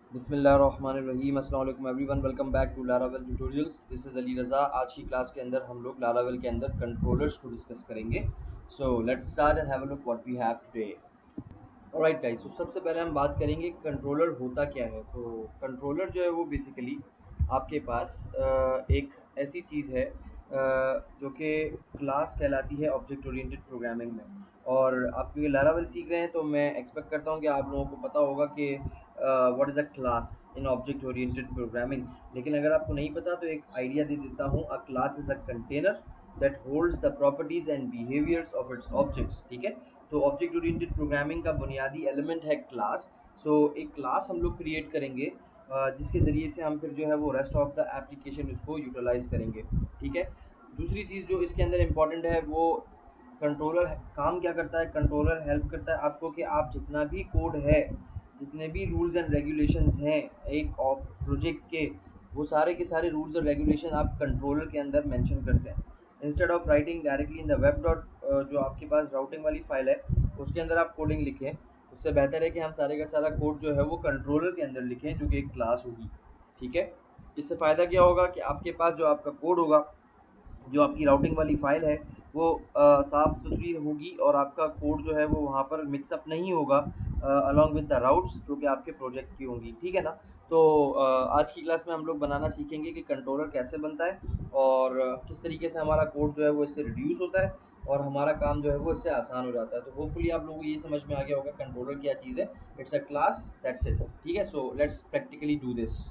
बिस्मिल्लाहिर्रहमानिर्रहीम। अस्सलाम वालेकुम everyone, welcome back to Laravel tutorials. This is Ali Raza. आज की क्लास के अंदर हम लोग लारावेल के अंदर कंट्रोलर्स को डिस्कस करेंगे। So let's start and have a look what we have today. Alright guys, तो सबसे पहले हम बात करेंगे कंट्रोलर होता क्या है। सो कंट्रोलर जो है वो बेसिकली आपके पास एक ऐसी चीज़ है जो कि क्लास कहलाती है ऑब्जेक्ट ओरिएंटेड प्रोग्रामिंग में। और आप क्योंकि लारावेल सीख रहे हैं तो मैं एक्सपेक्ट करता हूँ कि आप लोगों को पता होगा कि what is a class in object oriented programming. लेकिन अगर आपको नहीं पता तो एक आइडिया दे देता हूँ। A class is a container that holds the properties and behaviours of its objects. ठीक है, तो ऑब्जेक्ट ओरिएंटेड प्रोग्रामिंग का बुनियादी एलिमेंट है क्लास। सो एक क्लास हम लोग क्रिएट करेंगे जिसके ज़रिए से हम फिर जो है वो रेस्ट ऑफ द एप्लीकेशन उसको यूटिलाइज करेंगे। ठीक है, दूसरी चीज़ जो इसके अंदर इम्पॉर्टेंट है वो कंट्रोलर काम क्या करता है। कंट्रोलर हेल्प करता है आपको कि आप जितना भी कोड है, जितने भी रूल्स एंड रेगुलेशंस हैं एक प्रोजेक्ट के, वो सारे के सारे रूल्स और रेगुलेशन आप कंट्रोलर के अंदर मेंशन करते हैं। Instead of writing directly in the web dot जो आपके पास राउटिंग वाली फाइल है उसके अंदर आप कोडिंग लिखें, उससे बेहतर है कि हम सारे का सारा कोड जो है वो कंट्रोलर के अंदर लिखें जो कि एक क्लास होगी। ठीक है, इससे फ़ायदा क्या होगा कि आपके पास जो आपका कोड होगा, जो आपकी राउटिंग वाली फाइल है वो साफ़ सुथरी होगी और आपका कोड जो है वो वहाँ पर मिक्सअप नहीं होगा अलॉन्ग विद द राउट्स जो कि आपके प्रोजेक्ट की होंगी। ठीक है ना। तो आज की क्लास में हम लोग बनाना सीखेंगे कि कंट्रोलर कैसे बनता है और किस तरीके से हमारा कोड जो है वो इससे रिड्यूस होता है और हमारा काम जो है वो इससे आसान हो जाता है। तो होपफुली आप लोगों को ये समझ में आ गया होगा कंट्रोलर क्या चीज़ है। It's a class, that's it. ठीक है, so let's practically do this.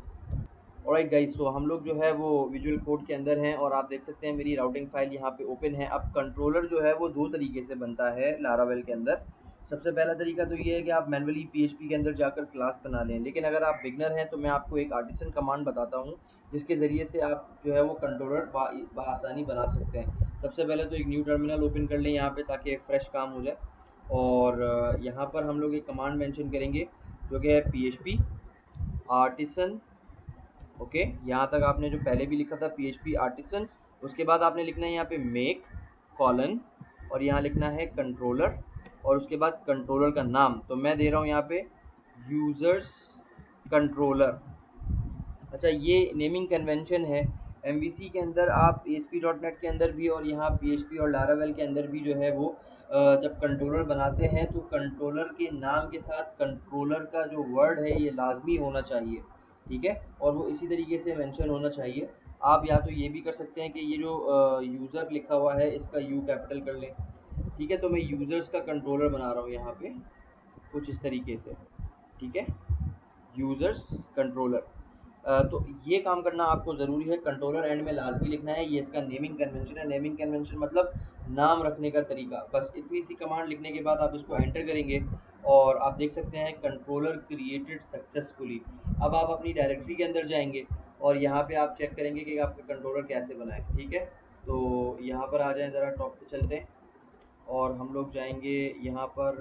Alright guys, तो हम लोग जो है वो विजुअल कोड के अंदर हैं और आप देख सकते हैं मेरी राउटिंग फाइल यहाँ पे ओपन है। अब कंट्रोलर जो है वो दो तरीके से बनता है लारावेल के अंदर। सबसे पहला तरीका तो ये है कि आप मैन्युअली पीएचपी के अंदर जाकर क्लास बना लें, लेकिन अगर आप बिगनर हैं तो मैं आपको एक आर्टिसन कमांड बताता हूँ जिसके ज़रिए से आप जो है वो कंट्रोलर बआसानी बना सकते हैं। सबसे पहले तो एक न्यू टर्मिनल ओपन कर लें यहाँ पे ताकि एक फ्रेश काम हो जाए। और यहाँ पर हम लोग एक कमांड मेंशन करेंगे जो कि है PHP आर्टिसन। ओके, यहाँ तक आपने जो पहले भी लिखा था PHP आर्टिसन, उसके बाद आपने लिखना है यहाँ पे मेक कॉलन और यहाँ लिखना है कंट्रोलर और उसके बाद कंट्रोलर का नाम तो मैं दे रहा हूँ यहाँ पे यूजर्स कंट्रोलर। अच्छा, ये नेमिंग कन्वेंशन है MVC के अंदर। आप ASP.NET के अंदर भी और यहाँ PHP और लारावेल के अंदर भी जो है वो जब कंट्रोलर बनाते हैं तो कंट्रोलर के नाम के साथ कंट्रोलर का जो वर्ड है ये लाजमी होना चाहिए। ठीक है, और वो इसी तरीके से मेंशन होना चाहिए। आप या तो ये भी कर सकते हैं कि ये जो यूज़र लिखा हुआ है इसका U कैपिटल कर लें। ठीक है, तो मैं यूज़र्स का कंट्रोलर बना रहा हूँ यहाँ पे कुछ इस तरीके से। ठीक है, यूज़र्स कंट्रोलर। तो ये काम करना आपको ज़रूरी है, कंट्रोलर एंड में लाजमी लिखना है। ये इसका नेमिंग कन्वेंशन है। नेमिंग कन्वेंशन मतलब नाम रखने का तरीका। बस इतनी सी कमांड लिखने के बाद आप इसको एंटर करेंगे और आप देख सकते हैं कंट्रोलर क्रिएटेड सक्सेसफुली। अब आप अपनी डायरेक्टरी के अंदर जाएंगे और यहाँ पे आप चेक करेंगे कि आपका कंट्रोलर कैसे बना है। ठीक है, तो यहाँ पर आ जाएं, ज़रा टॉप पे चलते हैं और हम लोग जाएंगे यहाँ पर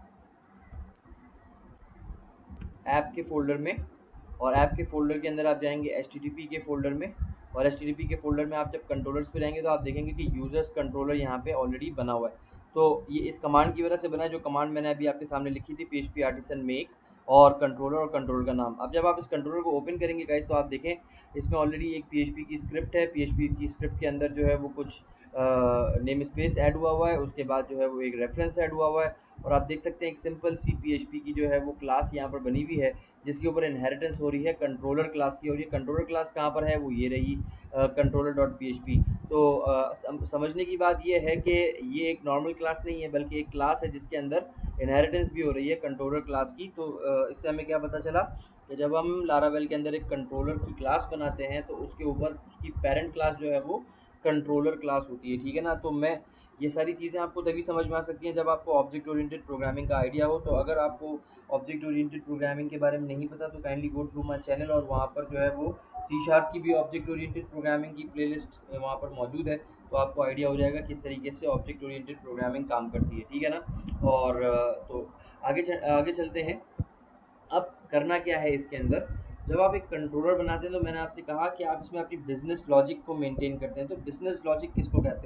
ऐप के फ़ोल्डर में और ऐप के फ़ोल्डर के अंदर आप जाएंगे HTTP के फ़ोल्डर में और HTTP के फ़ोल्डर में आप जब कंट्रोलर्स पे जाएंगे तो आप देखेंगे कि यूज़र्स कंट्रोलर यहाँ पे ऑलरेडी बना हुआ है। तो ये इस कमांड की वजह से बना है, जो कमांड मैंने अभी आपके सामने लिखी थी PHP आर्टिसन मेक और कंट्रोलर का नाम। अब जब आप इस कंट्रोलर को ओपन करेंगे गाइस तो आप देखें इसमें ऑलरेडी एक PHP की स्क्रिप्ट है। PHP की स्क्रिप्ट के अंदर जो है वो कुछ नेम स्पेस ऐड हुआ है, उसके बाद जो है वो एक रेफरेंस ऐड हुआ है और आप देख सकते हैं एक सिंपल सी PHP की जो है वो क्लास यहाँ पर बनी हुई है जिसके ऊपर इनहेरिटेंस हो रही है कंट्रोलर क्लास की। और ये कंट्रोलर क्लास कहाँ पर है, वो ये रही कंट्रोलर डॉट PHP। तो समझने की बात ये है कि ये एक नॉर्मल क्लास नहीं है बल्कि एक क्लास है जिसके अंदर इनहेरिटेंस भी हो रही है कंट्रोलर क्लास की। तो इससे हमें क्या पता चला कि जब हम लारावेल के अंदर एक कंट्रोलर की क्लास बनाते हैं तो उसके ऊपर उसकी पेरेंट क्लास जो है वो कंट्रोलर क्लास होती है। ठीक है ना, तो मैं ये सारी चीज़ें आपको तभी समझ में आ सकती हैं जब आपको ऑब्जेक्ट ओरिएंटेड प्रोग्रामिंग का आइडिया हो। तो अगर आपको ऑब्जेक्ट ओरिएंटेड प्रोग्रामिंग के बारे में नहीं पता तो kindly go through my channel और वहाँ पर जो है वो C# की भी ऑब्जेक्ट ओरिएंटेड प्रोग्रामिंग की प्लेलिस्ट वहाँ पर मौजूद है। तो आपको आइडिया हो जाएगा किस तरीके से ऑब्जेक्ट ओरिएंटेड प्रोग्रामिंग काम करती है। ठीक है ना, और तो आगे चलते हैं। अब करना क्या है इसके अंदर, जब आप एक कंट्रोलर बनाते हैं तो मैंने आपसे कहा कि आप इसमें अपनी बिजनेस लॉजिक को मेंटेन करते हैं। तो बिजनेस लॉजिक किसको कहते हैं,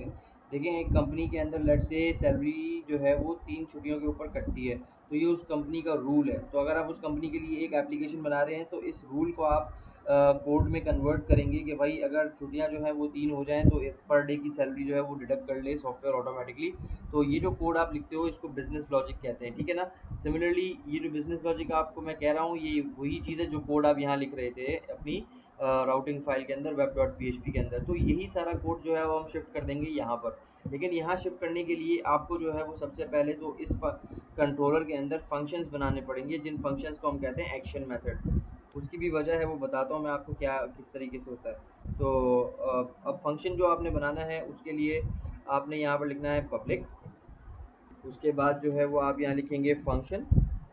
देखें एक कंपनी के अंदर लेट से सैलरी जो है वो 3 छुट्टियों के ऊपर कटती है, तो ये उस कंपनी का रूल है। तो अगर आप उस कंपनी के लिए एक एप्लीकेशन बना रहे हैं तो इस रूल को आप कोड में कन्वर्ट करेंगे कि भाई अगर छुट्टियां जो है वो 3 हो जाएं तो पर डे की सैलरी जो है वो डिडक्ट कर ले सॉफ्टवेयर ऑटोमेटिकली। तो ये जो कोड आप लिखते हो इसको बिजनेस लॉजिक कहते हैं, ठीक है ना। सिमिलरली ये जो बिजनेस लॉजिक आपको मैं कह रहा हूँ ये वही चीज़ है जो कोड आप यहाँ लिख रहे थे अपनी राउटिंग फाइल के अंदर वेब डॉट पी के अंदर। तो यही सारा कोड जो है वो हम शिफ्ट कर देंगे यहाँ पर। लेकिन यहाँ शिफ्ट करने के लिए आपको जो है वो सबसे पहले तो इस कंट्रोलर के अंदर फंक्शंस बनाने पड़ेंगे, जिन फंक्शंस को हम कहते हैं एक्शन मेथड। उसकी भी वजह है वो बताता हूँ मैं आपको क्या किस तरीके से होता है। तो अब फंक्शन जो आपने बनाना है उसके लिए आपने यहाँ पर लिखना है पब्लिक। उसके बाद जो है वो आप यहाँ लिखेंगे फंक्शन,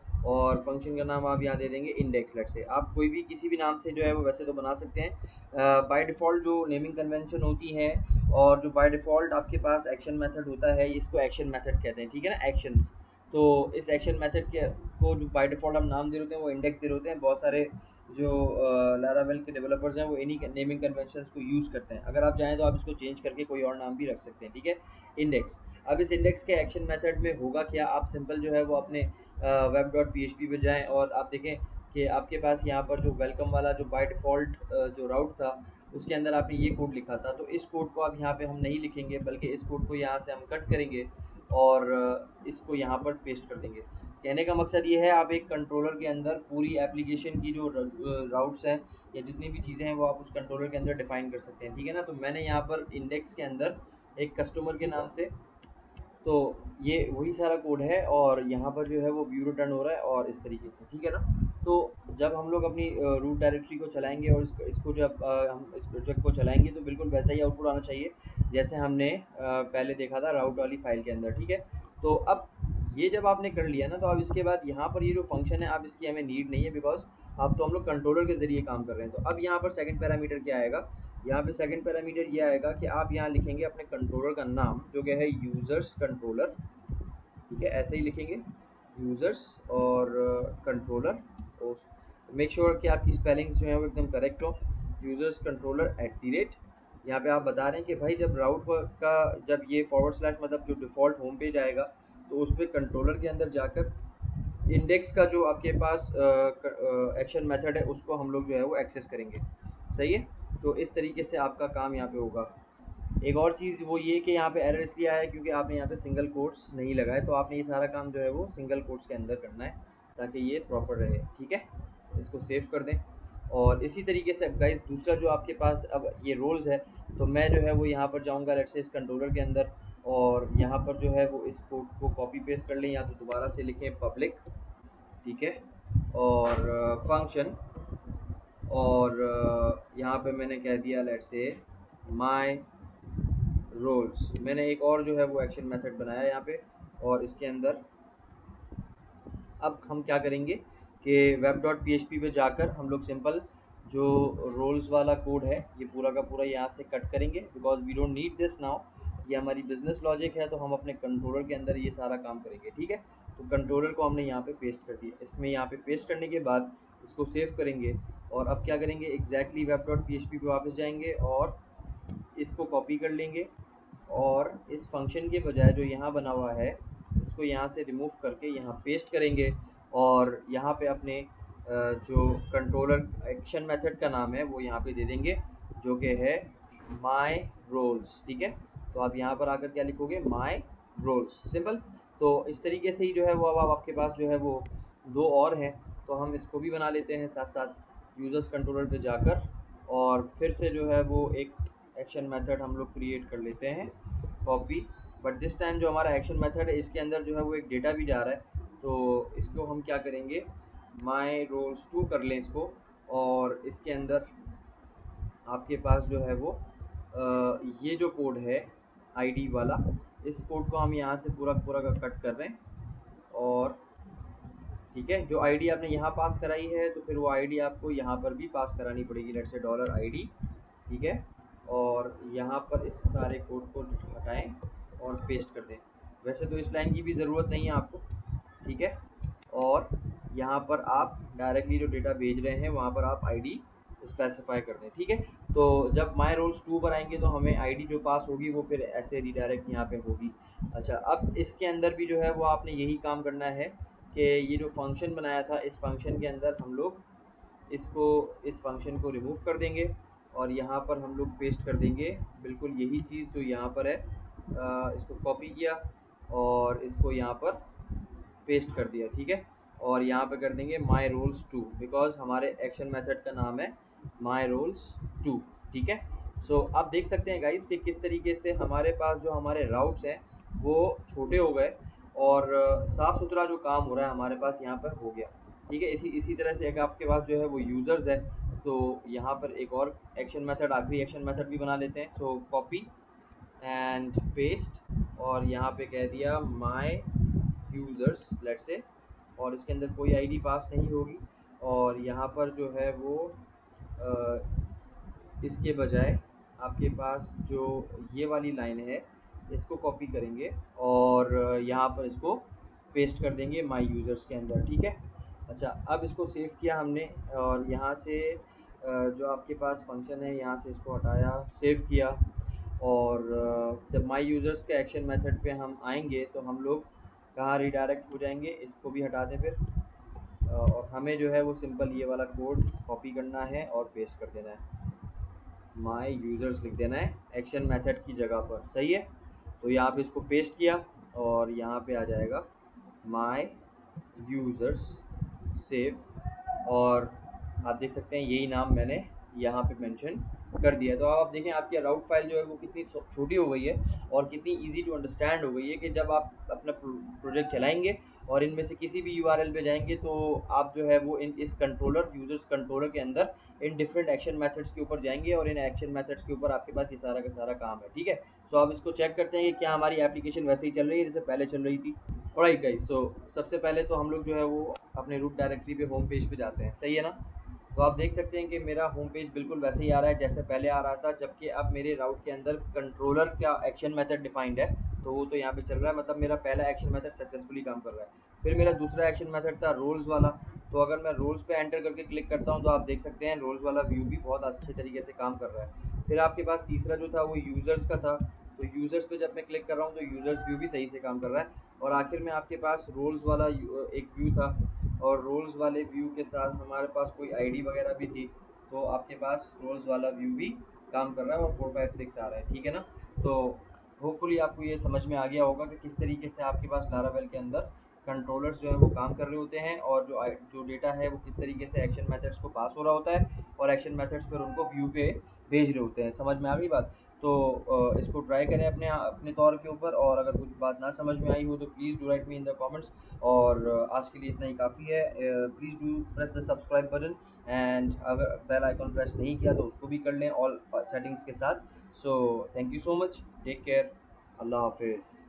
और फंक्शन का नाम आप यहाँ दे देंगे इंडेक्स। लेट से आप कोई भी किसी भी नाम से जो है वो वैसे तो बना सकते हैं। बाय डिफ़ॉल्ट जो नेमिंग कन्वेंशन होती है और जो बाय डिफ़ॉल्ट आपके पास एक्शन मेथड होता है इसको एक्शन मेथड कहते हैं, ठीक है ना, एक्शंस। तो इस एक्शन मेथड के को जो बाय डिफ़ॉल्ट हम नाम दे रहे होते हैं वो इंडेक्स दे रहे होते हैं। बहुत सारे जो लारावेल के डेवलपर्स हैं वो इन्हीं नेमिंग कन्वेंशंस को यूज़ करते हैं। अगर आप चाहें तो आप इसको चेंज करके कोई और नाम भी रख सकते हैं, ठीक है, इंडेक्स। अब इस इंडेक्स के एक्शन मेथड में होगा क्या, आप सिंपल जो है वो अपने वेब डॉट पी पे जाएँ और आप देखें कि आपके पास यहाँ पर जो वेलकम वाला जो बाय डिफ़ॉल्ट जो राउट था उसके अंदर आपने ये कोड लिखा था। तो इस कोड को अब यहाँ पे हम नहीं लिखेंगे, बल्कि इस कोड को यहाँ से हम कट करेंगे और इसको यहाँ पर पेस्ट कर देंगे। कहने का मकसद ये है आप एक कंट्रोलर के अंदर पूरी एप्लीकेशन की जो राउट्स हैं या जितनी भी चीज़ें हैं वो आप उस कंट्रोलर के अंदर डिफ़ाइन कर सकते हैं, ठीक है ना। तो मैंने यहाँ पर इंडेक्स के अंदर एक कस्टमर के नाम से, तो ये वही सारा कोड है और यहाँ पर जो है वो व्यू रिटर्न हो रहा है और इस तरीके से, ठीक है ना। तो जब हम लोग अपनी रूट डायरेक्टरी को चलाएंगे और इसको जब हम इस प्रोजेक्ट को चलाएंगे तो बिल्कुल वैसा ही आउटपुट आना चाहिए जैसे हमने पहले देखा था राउट वाली फाइल के अंदर, ठीक है। तो अब ये जब आपने कर लिया ना तो अब इसके बाद यहाँ पर ये जो फंक्शन है अब इसकी हमें नीड नहीं है, बिकॉज अब तो हम लोग कंट्रोलर के ज़रिए काम कर रहे हैं। तो अब यहाँ पर सेकंड पैरामीटर क्या आएगा, यहाँ पे सेकंड पैरामीटर ये आएगा कि आप यहाँ लिखेंगे अपने कंट्रोलर का नाम जो कि है यूज़र्स कंट्रोलर, ठीक है, ऐसे ही लिखेंगे यूज़र्स और कंट्रोलर। और मेक श्योर कि आपकी स्पेलिंग्स जो है वो एकदम करेक्ट हो। Users controller at the rate, यहाँ पे आप बता रहे हैं कि भाई जब राउट का जब ये फॉरवर्ड स्लैश मतलब जो डिफ़ॉल्ट होम पेज आएगा तो उस पर कंट्रोलर के अंदर जाकर इंडेक्स का जो आपके पास एक्शन मेथड है उसको हम लोग जो है वो एक्सेस करेंगे, सही है। तो इस तरीके से आपका काम यहाँ पे होगा। एक और चीज़ वो ये कि यहाँ पे एरर इसलिए आया है क्योंकि आपने यहाँ पे सिंगल कोट्स नहीं लगाए, तो आपने ये सारा काम जो है वो सिंगल कोट्स के अंदर करना है ताकि ये प्रॉपर रहे, ठीक है। इसको सेव कर दें और इसी तरीके से अब गाइस दूसरा जो आपके पास अब ये रोल्स है, तो मैं जो है वो यहाँ पर जाऊँगा लेट्स से इस कंट्रोलर के अंदर और यहाँ पर जो है वो इस कोड को कॉपी पेस्ट कर लें या तो दोबारा से लिखें पब्लिक, ठीक है, और फंक्शन, और यहाँ पे मैंने कह दिया लेट्स से माय रोल्स। मैंने एक और जो है वो एक्शन मेथड बनाया यहाँ पे और इसके अंदर अब हम क्या करेंगे कि वेब डॉट पी पे जाकर हम लोग सिंपल जो रोल्स वाला कोड है ये पूरा का पूरा यहाँ से कट करेंगे, because we don't need this now. ये हमारी बिजनेस लॉजिक है तो हम अपने कंट्रोलर के अंदर ये सारा काम करेंगे, ठीक है। तो कंट्रोलर को हमने यहाँ पे पेस्ट कर दिया, इसमें यहाँ पे पेस्ट करने के बाद इसको सेव करेंगे और अब क्या करेंगे एग्जैक्टली वेब डॉट पी पे वापस जाएंगे और इसको कॉपी कर लेंगे और इस फंक्शन के बजाय जो यहाँ बना हुआ है इसको यहाँ से रिमूव करके यहाँ पेस्ट करेंगे और यहाँ पे अपने जो कंट्रोलर एक्शन मेथड का नाम है वो यहाँ पे दे देंगे जो कि है माय रोल्स, ठीक है। तो आप यहाँ पर आकर क्या लिखोगे, माय रोल्स, सिंपल। तो इस तरीके से ही जो है वो अब आपके पास जो है वो दो और हैं, तो हम इसको भी बना लेते हैं साथ साथ यूज़र्स कंट्रोलर पे जाकर और फिर से जो है वो एक एक्शन मेथड हम लोग क्रिएट कर लेते हैं कॉपी। बट दिस टाइम जो हमारा एक्शन मेथड है इसके अंदर जो है वो एक डेटा भी जा रहा है, तो इसको हम क्या करेंगे माय रोल्स 2 कर लें इसको और इसके अंदर आपके पास जो है वो ये जो कोड है आईडी वाला, इस कोड को हम यहाँ से पूरा पूरा का कट कर रहे हैं और ठीक है, जो आईडी आपने यहाँ पास कराई है तो फिर वो आईडी आपको यहाँ पर भी पास करानी पड़ेगी, लेट्स से डॉलर आईडी, ठीक है। और यहाँ पर इस सारे कोड को हटाएं और पेस्ट कर दें। वैसे तो इस लाइन की भी ज़रूरत नहीं है आपको, ठीक है। और यहाँ पर आप डायरेक्टली जो डेटा भेज रहे हैं वहाँ पर आप आईडी स्पेसिफाई कर दें, ठीक है। तो जब माई रोल्स 2 पर आएंगे तो हमें आईडी जो पास होगी वो फिर ऐसे रिडायरेक्ट यहाँ पे होगी। अच्छा, अब इसके अंदर भी जो है वो आपने यही काम करना है कि ये जो फंक्शन बनाया था, इस फंक्शन के अंदर हम लोग इसको इस फंक्शन को रिमूव कर देंगे और यहाँ पर हम लोग पेस्ट कर देंगे बिल्कुल यही चीज़ जो यहाँ पर है। इसको कॉपी किया और इसको यहाँ पर पेस्ट कर दिया, ठीक है। और यहाँ पे कर देंगे माई रोल्स 2, बिकॉज हमारे एक्शन मेथड का नाम है माई रोल्स 2, ठीक है। सो आप देख सकते हैं गाइस कि किस तरीके से हमारे पास जो हमारे राउट्स हैं वो छोटे हो गए और साफ़ सुथरा जो काम हो रहा है हमारे पास यहाँ पर हो गया, ठीक है। इसी इसी तरह से एक आपके पास जो है वो यूज़र्स है, तो यहाँ पर एक और एक्शन मेथड, आखिरी एक्शन मेथड भी बना लेते हैं। सो कॉपी एंड पेस्ट और यहाँ पे कह दिया माई यूज़र्स लेट्स से, और इसके अंदर कोई आईडी पास नहीं होगी। और यहाँ पर जो है वो इसके बजाय आपके पास जो ये वाली लाइन है इसको कॉपी करेंगे और यहाँ पर इसको पेस्ट कर देंगे माई यूज़र्स के अंदर, ठीक है। अच्छा, अब इसको सेव किया हमने और यहाँ से जो आपके पास फंक्शन है यहाँ से इसको हटाया, सेव किया और जब माई यूज़र्स के एक्शन मेथड पे हम आएंगे तो हम लोग कहाँ रिडायरेक्ट हो जाएंगे, इसको भी हटा दें फिर। और हमें जो है वो सिंपल ये वाला कोड कॉपी करना है और पेस्ट कर देना है, माई यूज़र्स लिख देना है एक्शन मेथड की जगह पर, सही है। तो यहाँ पे इसको पेस्ट किया और यहाँ पे आ जाएगा माई यूज़र्स सेव, और आप देख सकते हैं यही नाम मैंने यहाँ पे मेंशन कर दिया। तो आप देखें आपकी राउट फाइल जो है वो कितनी छोटी हो गई है और कितनी इजी टू अंडरस्टैंड हो गई है कि जब आप अपना प्रोजेक्ट चलाएंगे और इनमें से किसी भी यूआरएल पे जाएंगे तो आप जो है वो इन इस कंट्रोलर यूजर्स कंट्रोलर के अंदर इन डिफरेंट एक्शन मेथड्स के ऊपर जाएंगे और इन एक्शन मेथड्स के ऊपर आपके पास ये सारा का सारा काम है, ठीक है। सो आप इसको चेक करते हैं कि क्या हमारी एप्लीकेशन वैसे ही चल रही है जैसे पहले चल रही थी। ऑलराइट गाइस, सो सबसे पहले तो हम लोग जो है वो अपने रूट डायरेक्टरी पे होम पेज पे जाते हैं, सही है ना। तो आप देख सकते हैं कि मेरा होम पेज बिल्कुल वैसे ही आ रहा है जैसे पहले आ रहा था, जबकि अब मेरे राउट के अंदर कंट्रोलर का एक्शन मेथड डिफाइंड है, तो वो तो यहाँ पे चल रहा है, मतलब मेरा पहला एक्शन मेथड सक्सेसफुली काम कर रहा है। फिर मेरा दूसरा एक्शन मेथड था रोल्स वाला, तो अगर मैं रोल्स पे एंटर करके क्लिक करता हूँ तो आप देख सकते हैं रोल्स वाला व्यू भी बहुत अच्छे तरीके से काम कर रहा है। फिर आपके पास तीसरा जो था वो यूज़र्स का था, तो यूज़र्स पे जब मैं क्लिक कर रहा हूँ तो यूज़र्स व्यू भी सही से काम कर रहा है। और आखिर में आपके पास रोल्स वाला एक व्यू था, और रोल्स वाले व्यू के साथ हमारे पास कोई आईडी वगैरह भी थी, तो आपके पास रोल्स वाला व्यू भी काम कर रहा है और 4 5 6 आ रहा है, ठीक है ना। तो होपफुली आपको ये समझ में आ गया होगा कि किस तरीके से आपके पास लारावेल के अंदर कंट्रोलर्स जो है वो काम कर रहे होते हैं और जो डेटा है वो किस तरीके से एक्शन मेथड्स को पास हो रहा होता है और एक्शन मेथड्स पर उनको व्यू पे भेज रहे होते हैं। समझ में आ गई बात। तो इसको ट्राई करें अपने अपने तौर के ऊपर, और अगर कुछ बात ना समझ में आई हो तो please do write me in the comments. और आज के लिए इतना ही काफ़ी है। Please do press the subscribe button, and अगर बेल आइकॉन प्रेस नहीं किया तो उसको भी कर लें ऑल सेटिंग्स के साथ। So thank you so much, take care, अल्लाह हाफिज़।